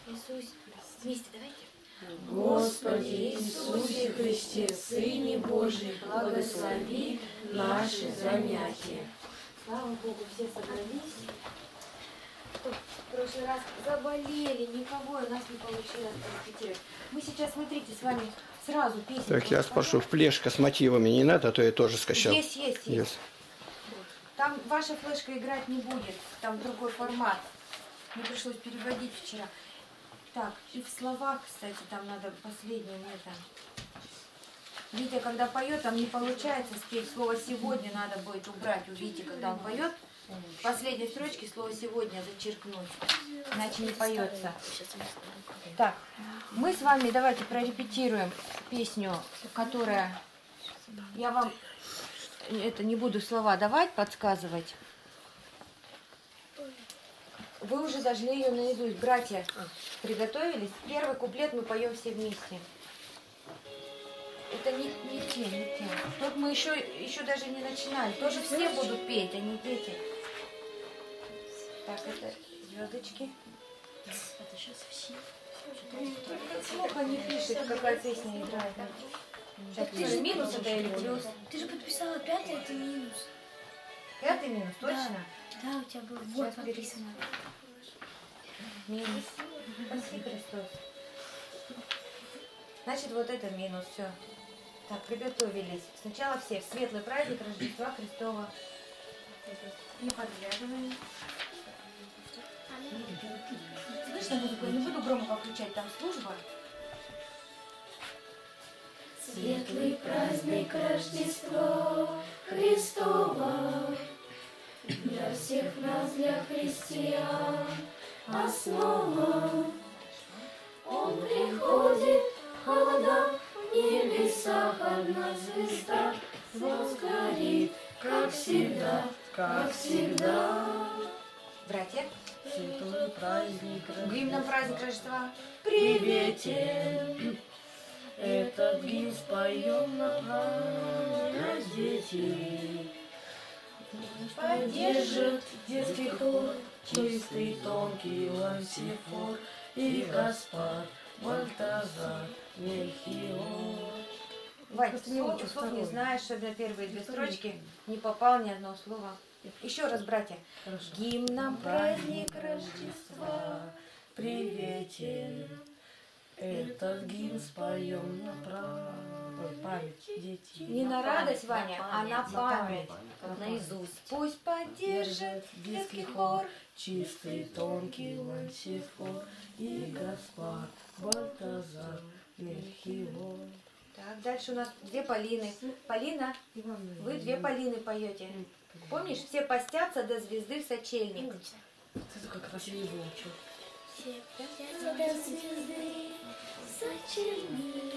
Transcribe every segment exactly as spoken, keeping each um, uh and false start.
Иисус, вместе давайте. Господи Иисусе Христе, Сыне Божий, благослови наши занятия. Слава Богу, все собрались. Кто в прошлый раз заболели, никого у нас не получилось порепетировать. Мы сейчас, смотрите, с вами сразу песню. Так, я спрошу, флешка с мотивами не надо, а то я тоже скачал. Есть, есть, есть. есть. Там ваша флешка играть не будет, там другой формат. Мне пришлось переводить вчера. Так, и в словах, кстати, там надо последнее это. Витя, когда поет, там не получается спеть слово «сегодня», надо будет убрать у Вити, когда он поет. В последней строчке слово «сегодня» зачеркнуть, иначе не поется. Так, мы с вами давайте прорепетируем песню, которая... Я вам это не буду слова давать, подсказывать. Вы уже должны ее наизусть. Братья, приготовились? Первый куплет мы поем все вместе. Это не, не те, не те. Тут мы еще, еще даже не начинали. Тоже все будут петь, а не дети. Так, это звездочки. Это сейчас все. Плохо не пишет, какая песня играет. Так, ты же минус это или плюс? Ты же подписала пятый, это минус. Пятый минус, точно? Да, у тебя был вот написано. Минус. Спасибо, Христос. Значит, вот это минус, все. Так, приготовились. Сначала все. В светлый праздник Рождества Христова. Не подглядываем. Слышно музыку? Я не буду громко включать, там служба. Светлый праздник Рождества Христова для всех нас, для христиан, основа. Он приходит, холода, в небесах одна звезда возгорит, как всегда, как всегда. Братья, Светлый праздник гимном праздник Рождества. приветен. Этот гимн споем на память детей. Поддержит детский хор, чистый тонкий лансифор и Гаспар, Бальтазар, Мельхиор. Вань, ты не учишь, слов не знаешь, что на первые две строчки не попал ни одно слово. Еще раз, братья. Гимном праздник Рождества приветен. Этот гимн споем на память детей. не на радость, Ваня, а на память. Как наизусть. Пусть поддержит детский хор. Чистый тонкий лансифор и Гаспар, Бальтазар, Мельхиор. Так, дальше у нас две Полины. Полина, вы две Полины поете. Помнишь, все постятся до звезды в сочельник. Это как красиво выучил. Все постятся до звезды в сочельник,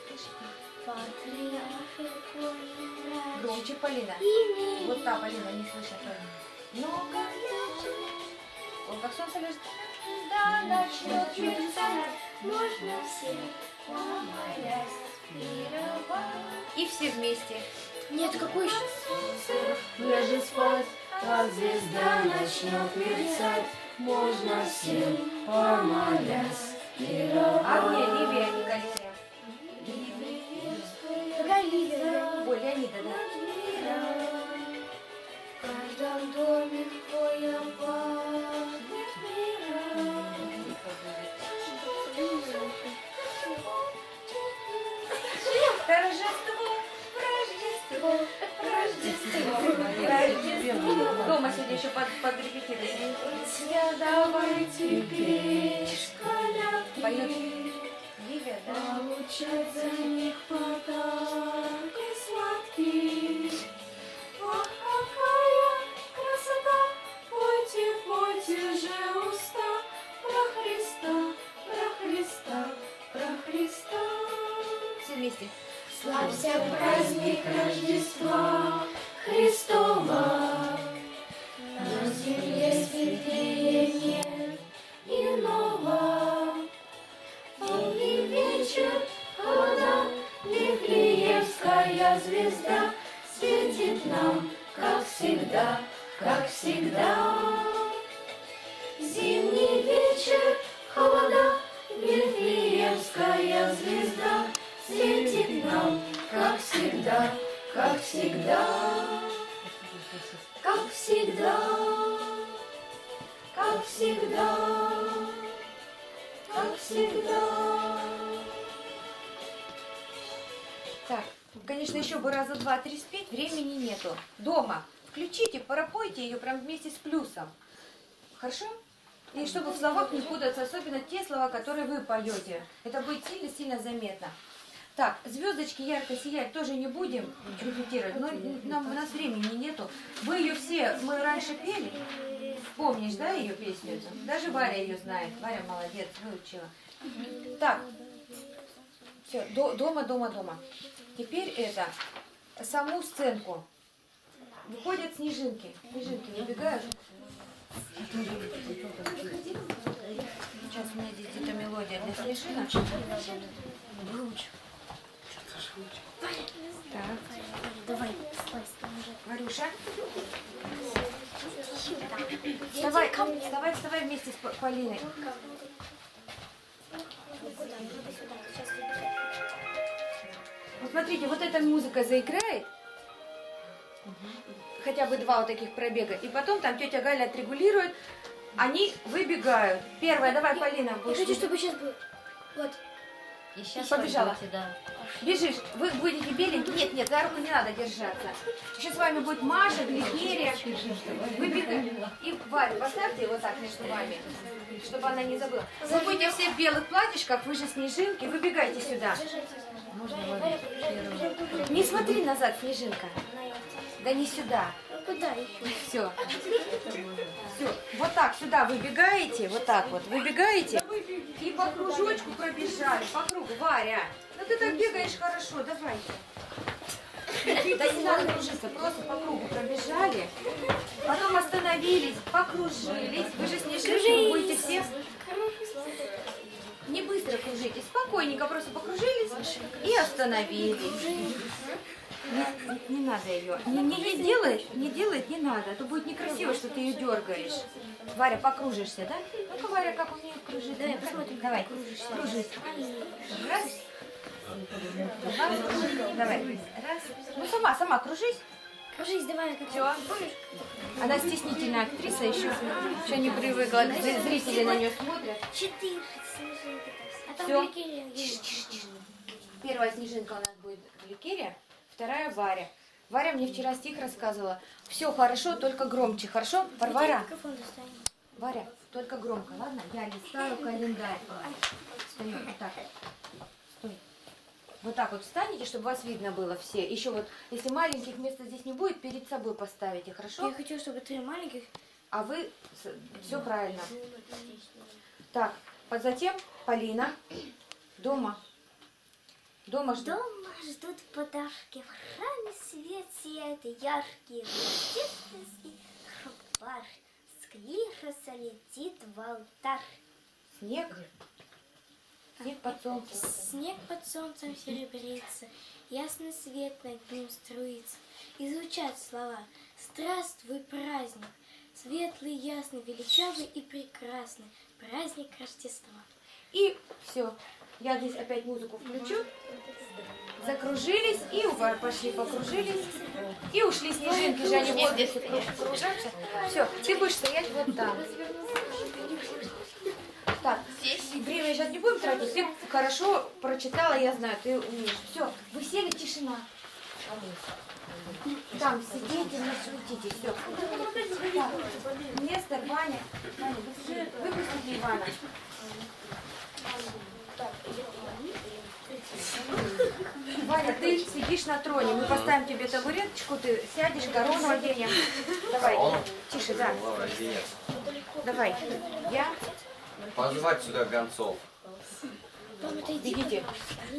патриархи поем Громче, Полина. ими. Вот та Полина, не слышно. Много лет. Вот как солнце лежит. Да, начнет мерцать, можно все, помолясь, мировать. И все вместе. Нет, какой еще? Ляжет спать, а звезда начнет мерцать, можно всем, помолясь, мировать. А где Ливия, а не Галерия? Какая Ливия? Ой, Леонида, да? В каждом доме поем пахнет мира. Торжество, Рождество, Рождество, Рождество. Дома сегодня еще под, подрепетируем. Давайте петь колядки, Поет Ливия, да? получать за них подарки сладкие. Ох, какая красота! Пойте, пойте же уста про Христа, про Христа, про Христа. Все вместе. Славься праздник Рождества Христова. На земле светлее нет иного. Полный вечер, холода, Вифлеемская звезда светит нам, как всегда, как всегда. Зимний вечер, холода, нам, как всегда, как всегда, Как всегда, как всегда, как всегда. Так, конечно, еще бы раза два-три спеть, времени нету. Дома включите, пропойте ее прям вместе с плюсом. Хорошо? И чтобы в словах не путаться, особенно те слова, которые вы поете. Это будет сильно-сильно заметно. Так, звездочки ярко сиять тоже не будем репетировать, но нам, у нас времени нету. Вы ее все, мы раньше пели. Помнишь, да, ее песню эту? Даже Варя ее знает. Варя молодец, выучила. Так, все, до, дома, дома, дома. Теперь это, саму сценку. Выходят снежинки. Снежинки выбегают. Сейчас у меня здесь где-то мелодия для снежинок. Выучу. Так. Давай, Варюша. Вставай, вставай, вставай вместе с П- Полиной. Вот смотрите, вот эта музыка заиграет. Хотя бы два вот таких пробега. И потом там тетя Галя отрегулирует. Они выбегают. Первая, давай, Полина, Я будешь. хочу, чтобы сейчас был. Вот. И сейчас Побежала. пойдете, да. Бежишь, вы будете беленькие. Нет, нет, за руку не надо держаться. Сейчас с вами будет Маша, Гликерия. Выбегаем. И Варю поставьте вот так между вами, чтобы она не забыла. Вы будете все в белых платьишках, вы же снежинки. Выбегайте сюда. Не смотри назад, снежинка. Да не сюда. Ну куда еще? Все. Все. Вот так сюда выбегаете, вот так вот выбегаете и по кружочку пробежали, по кругу. Варя, ну ты так бегаешь хорошо, давайте. Да не надо кружиться, просто по кругу пробежали, потом остановились, покружились. Вы же снежинки, вы будете все... Не быстро кружитесь, спокойненько просто покружились и остановились. Не, не надо ее. Не, не, не делает, не делает, не надо. А то будет некрасиво, что ты ее дергаешь. Варя, покружишься, да? Ну-ка, Варя, как умеет кружить. Давай, посмотрим. Давай, кружись. Раз. Два. Давай. Раз. Ну, сама, сама кружись. Кажись, давай, как Все. Она стеснительная актриса, еще, еще не привыкла. Зрители на нее смотрят. четыре снежинки. А там Всё. Гликерия есть. Первая снежинка у нас будет Гликерия, вторая Варя. Варя мне вчера стих рассказывала. Все хорошо, только громче. Хорошо? Варвара? Микрофон достань. Варя, только громко, ладно? Я листаю календарь. Стою, вот так. Стой. Вот так вот встанете, чтобы вас видно было все. Еще вот, если маленьких места здесь не будет, перед собой поставите, хорошо? Я хочу, чтобы три маленьких. А вы все правильно. Так, а затем Полина. Дома. Дома ждут. Дома ждут подарки, в храме свет сияет яркий, рождественский хабар, склироса летит в алтарь. Снег. Снег под солнцем. Снег под солнцем серебрится, ясный свет над ним струится. И звучат слова: «Здравствуй, праздник, светлый, ясный, величавый и прекрасный, праздник Рождества». И все. Я здесь опять музыку включу. Закружились и ува- пошли, покружились. И ушли снежинки же, они в воздухе кру- кружатся. Все, ты будешь стоять вот там. Так, время сейчас не будем тратить. Ты хорошо прочитала, я знаю, ты умеешь. Все, вы сели, тишина. Там сидите, не шутите, все. Нестор, Ваня, Ваня, быстрее, выпустите Ивана. Ваня, ты сидишь на троне, мы поставим тебе табуреточку, ты сядешь, корону оденем. Давай, тише, да. Давай, я, Позвать сюда гонцов. идите.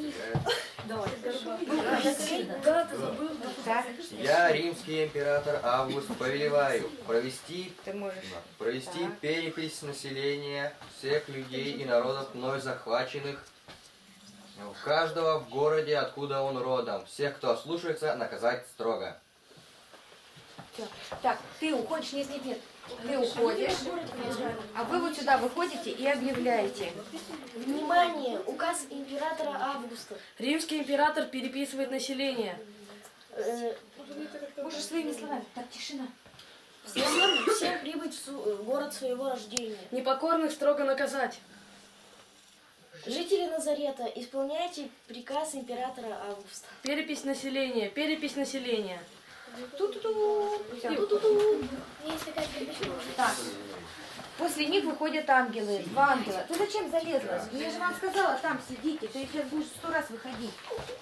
Так, Я, римский император Август, повелеваю провести, ты можешь. провести Так. перепись населения всех людей и народов мной захваченных, у каждого в городе, откуда он родом. Всех, кто ослушается, наказать строго. Всё. Так, ты уходишь, нет, нет, нет. Ты уходишь, а вы вот сюда выходите и объявляете. Внимание! Указ императора Августа. Римский император переписывает население. Э, Можешь своими словами. Так, тишина. всем, всем прибыть в су- в город своего рождения. Непокорных строго наказать. Жители Назарета, исполняйте приказ императора Августа. Перепись населения, перепись населения. Ту-ту-ту. Всё. Есть такая привычка. Так. После них выходят ангелы, два ангела. Ты зачем залезла? Я же вам сказала, там сидите. Ты сейчас будешь сто раз выходить.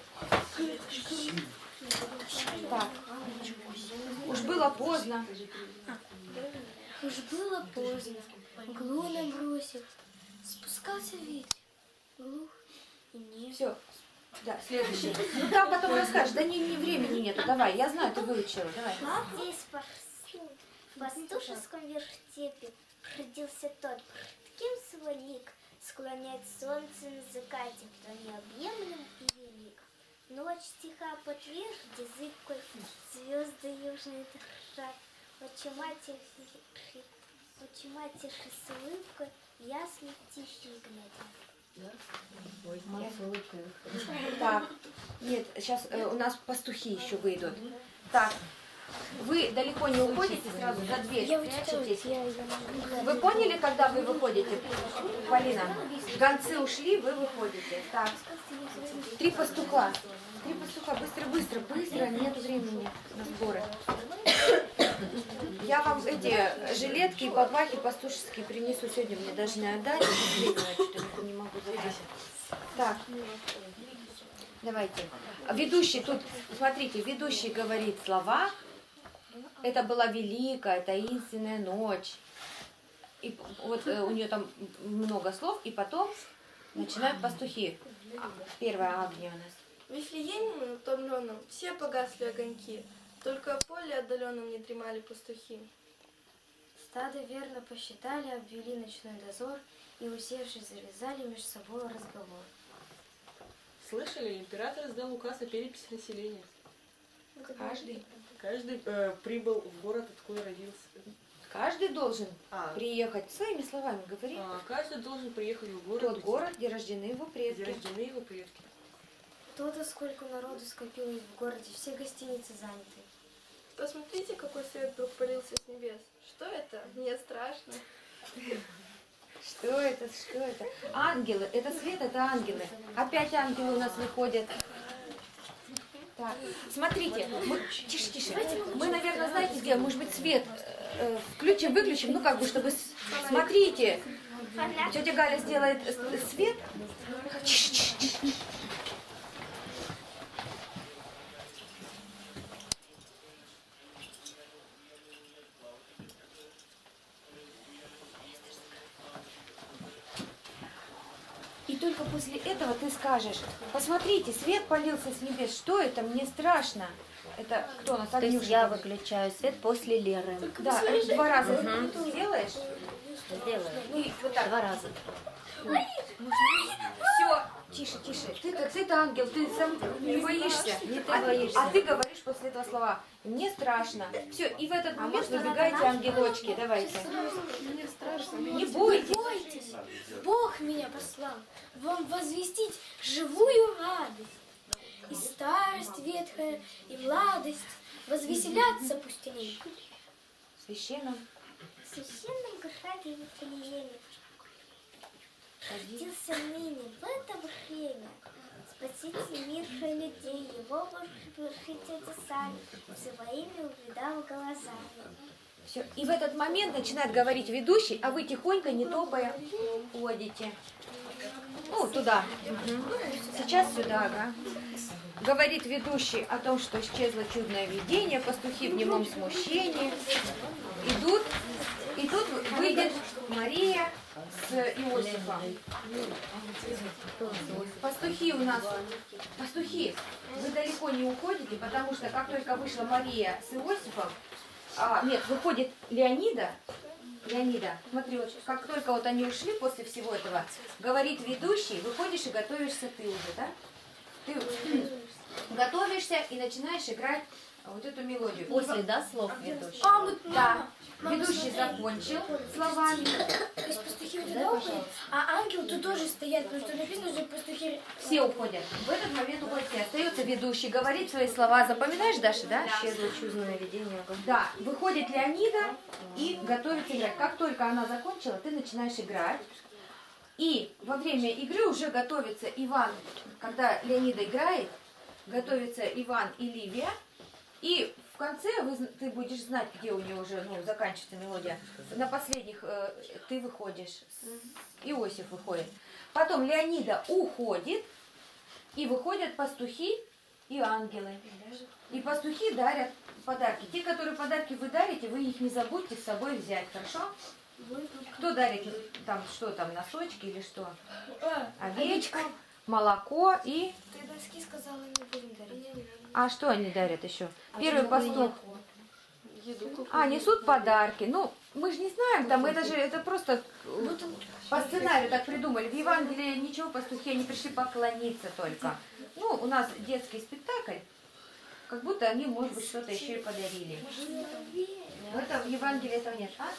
Так. Уж было поздно. Уж было поздно, мглу набросил, спускался ветер, глух и не. Все. Да, следующий. Ну там потом расскажешь. Да ни, ни времени нету. Давай, я знаю, ты выучила. Давай. Здесь в пастушеском вертепе родился тот, кем свой лик склонять солнце на закате, кто необъемлем и велик. Ночь тиха подвержет языкой, звезды южные дрожат, очи матери, очи матери с улыбкой, ясно тихие глядят. Так. Нет, сейчас э, у нас пастухи еще выйдут. Так. Вы далеко не уходите сразу за дверь, Я вот это вот, прячетесь. я, я Вы поняли, когда вы выходите? Полина, гонцы ушли, вы выходите. Так. Три пастуха. Три пастуха. Быстро, быстро, быстро. Нет времени на сборы. Я вам эти жилетки и бабахи пастушеские принесу сегодня. Мне даже не отдали. Что-то не могу забыть. Так. Давайте. Ведущий тут, смотрите, ведущий говорит слова. Это была великая, таинственная ночь. И вот э, у нее там много слов, и потом начинают пастухи. А, Первая Агния у нас. В Вифлееме утомленном все погасли огоньки, только в поле отдаленном не дремали пастухи. Стадо верно посчитали, обвели ночной дозор и, усевшись, завязали между собой разговор. Слышали, император издал указ о переписи населения. Каждый. Каждый э, прибыл в город, откуда родился. Каждый должен А, приехать. Своими словами говори. а, каждый должен приехать в В город, тот город, где рождены его где предки. рождены его предки. То-то сколько народу скопилось в городе, все гостиницы заняты. Посмотрите, какой свет вдруг полился с небес. Что это? Мне страшно. Что это? Что это? Ангелы. Это свет, это ангелы. Опять ангелы у нас выходят. Так, смотрите, мы, тише, тише. Мы, наверное, знаете где? Может быть, свет э, включим, выключим, ну как бы, чтобы... с- Смотрите, тетя Галя сделает э, свет. Тише, тише, тише. И только после этого ты скажешь: посмотрите, свет полился с небес, что это, мне страшно. Это кто у нас? То есть Агнюша я говорит. выключаю свет после Леры. Да, это два раза сделаешь. Сделаю. И вот так. Два раза. Все, тише, тише. Ты-то, ты-то ангел, ты сам не боишься. Не ты а, боишься. а ты говоришь после этого слова: мне страшно. Все, и в этот момент выбегаете ангелочки. Давайте. Не бойтесь. Бойтесь, Бог меня послал вам возвестить живую радость. И старость ветхая, и младость возвеселятся пустыней. Священном. В священном граде Вифлееме родился ныне в это время Спаситель мира людей, его вершите сами, своими увидал глазами. Все. И в этот момент начинает говорить ведущий, а вы тихонько, не топая, уходите. Ну, туда. Мгм. Сейчас сюда, ага. Говорит ведущий о том, что исчезло чудное видение, пастухи в немом смущении. Идут, и тут выйдет Мария с Иосифом. Пастухи у нас, пастухи, вы далеко не уходите, потому что как только вышла Мария с Иосифом, а, нет, выходит Леонида, Леонида, смотри, вот как только вот они ушли после всего этого, говорит ведущий, выходишь и готовишься ты уже, да? Ты готовишься и начинаешь играть вот эту мелодию. После, да, слов ведущих? А, вот Да. мама, Ведущий смотри. закончил словами. То есть пастухи вот туда уходят, а ангелы тут тоже стоят, потому что написано, что пастухи... Все уходят. В этот момент уходят все. Остается ведущий, говорит свои слова. Запоминаешь, Даша, да? Исчезло чувственное видение. Да. Выходит Леонида и готовится играть. Как только она закончила, ты начинаешь играть. И во время игры уже готовится Иван, когда Леонида играет, готовится Иван и Ливия. И в конце вы, зн- ты будешь знать, где у нее уже ну, заканчивается мелодия. На последних э, ты выходишь, Иосиф выходит. Потом Леонида уходит, и выходят пастухи и ангелы. И пастухи дарят подарки. Те, которые подарки вы дарите, вы их не забудьте с собой взять, хорошо? Кто дарит там, что там, носочки или что? Овечку, молоко и... Ты доски сказала, не будем дарить. А что они дарят еще? Первый пастух. А, несут подарки. Ну, мы же не знаем, там это же, это просто по сценарию так придумали. В Евангелии ничего, пастухи, они пришли поклониться только. Ну, у нас детский спектакль, как будто они, может быть, что-то еще и подарили. В этом в Евангелии этого нет. А?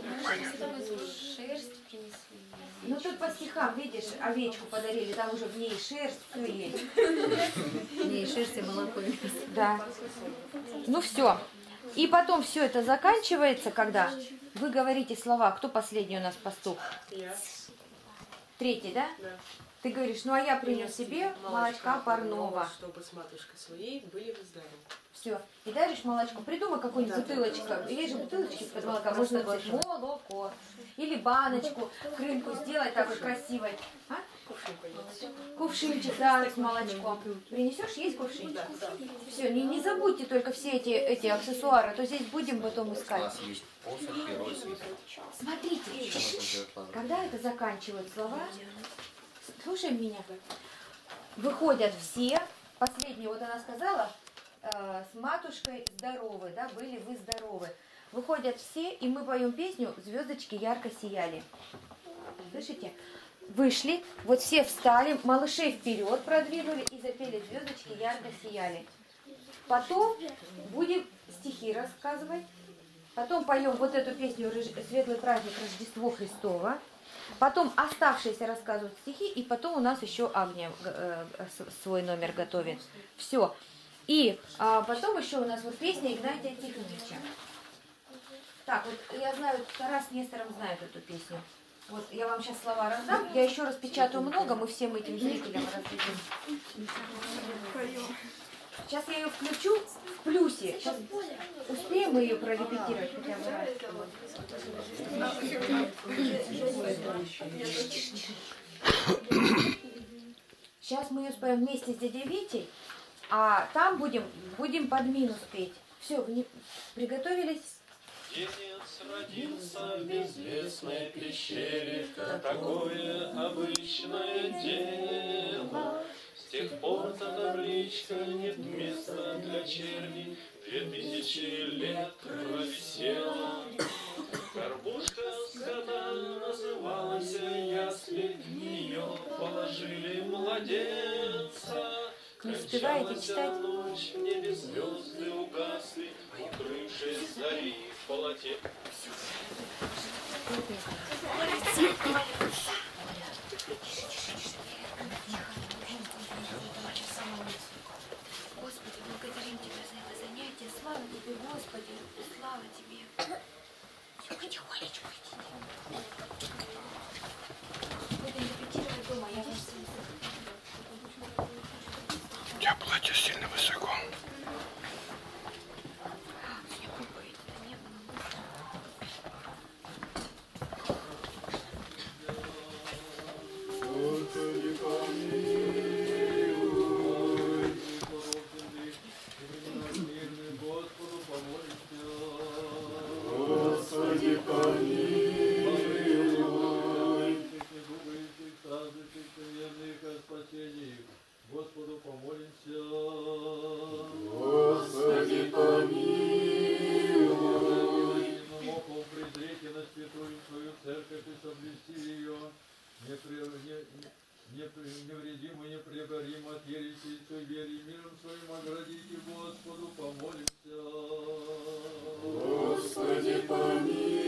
Шерсть принесли. Ну, тут по стихам, видишь, овечку подарили, там уже в ней шерсть, все есть. Не, шерсть и молоко. Да. Ну, все. И потом все это заканчивается, когда вы говорите слова. Кто последний у нас пастух? Я. Третий, да? Да. Ты говоришь, ну а я принес себе молочка парного. Чтобы с матушкой своей были вы здоровы. Все. И даришь молочко. Придумай какую-нибудь бутылочку. Есть же бутылочки из-под молока. Можно написать молоко. Или баночку, крынку сделать так вот красивой. А? Кувшинчик, да, с молочком. Принесешь, есть кувшинчик? Все, не, не забудьте только все эти, эти аксессуары, а то здесь будем потом У искать. нас есть посох, перо и свиток. Смотрите, когда это заканчивают слова, слушай меня, выходят все, последние, вот она сказала, э, с матушкой здоровы, да, были вы здоровы. Выходят все, и мы поем песню «Звездочки ярко сияли». Слышите? Вышли, вот все встали, малышей вперед продвинули и запели «Звездочки ярко сияли». Потом будем стихи рассказывать. Потом поем вот эту песню «Светлый праздник Рождество Христово». Потом оставшиеся рассказывают стихи, и потом у нас еще Агния э, свой номер готовит. Все. И а, потом еще у нас вот песня Игнатия Тихоновича. Так, вот я знаю, Тарас с Нестором знают эту песню. Вот я вам сейчас слова раздам, я еще распечатаю много, мы всем этим зрителям раздадим. Сейчас я ее включу в плюсе. Сейчас успеем мы ее прорепетировать хотя бы раз. Сейчас мы ее споем вместе с дядей Витей, а там будем, будем под минус петь. Все, приготовились? Птенец родился в безвестной пещере, такое обычное дело. С тех пор та табличка нет места для черни, две тысячи лет провисела. Горбушка скота называлась ясли, в нее положили младенца. Не успеваете читать? Ночь, в небе звезды угасли, укрывшись зари в полоте. Господи, благодарим Тебя за это занятие. Слава Тебе, Господи, слава Тебе. Потихонечку идите. Будем репетировать дома. Я вас У тебя платье сильно высоко. Господи, помилуй, Господу помолимся. Господи, помилуй, Господу помолимся. Господи, помилуй, моком презрите на святую свою церковь и соблюсти ее. Не, при... не, невредимы, непрекорим от ереси и суеверий, миром своим оградите, Господу помолимся. Господи, помилуй.